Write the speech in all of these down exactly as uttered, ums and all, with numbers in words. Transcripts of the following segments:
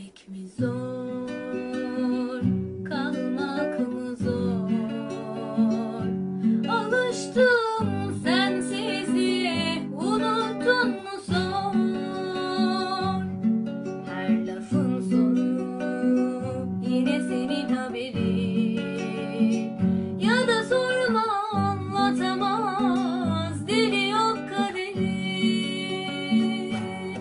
Sevmek mi zor, kalmak mı zor? Alıştım sensizliğe, unuttun mu zor? Her lafın sonu yine senin haberin, ya da sorma anlatamaz dili yok kaderin.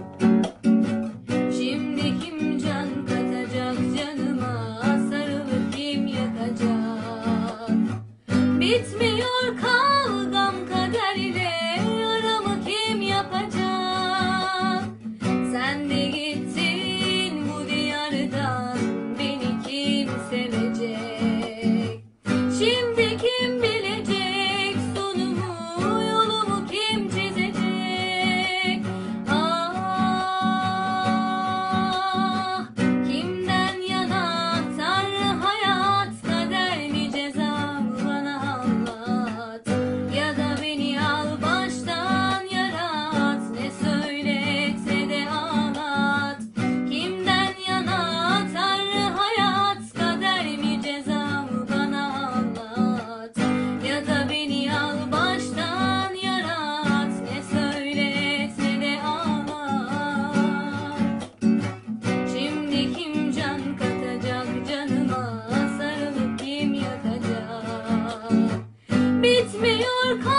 Şimdi kim can katacak canıma, sarılıp kim yakacak? Bitmiyor kavgam kaderle, aramı kim yapacak? Sen de gittin bu diyardan, beni kim sevecek? Şimdi kim bilecek sonumu, yolumu kim çizecek? Ah, kimden yana Tanrı, hayat kader mi ceza mı, bana anlat. Ya da beni al baştan yarat, ne söyle etse de anlat. Kimden yana Tanrı, hayat kader mi ceza mı, bana anlat. Ya da beni al baştan yarat, ne söyle etse de anlat. Şimdi kim can katacak canıma, sarılıp kim yakacak? Bitmiyor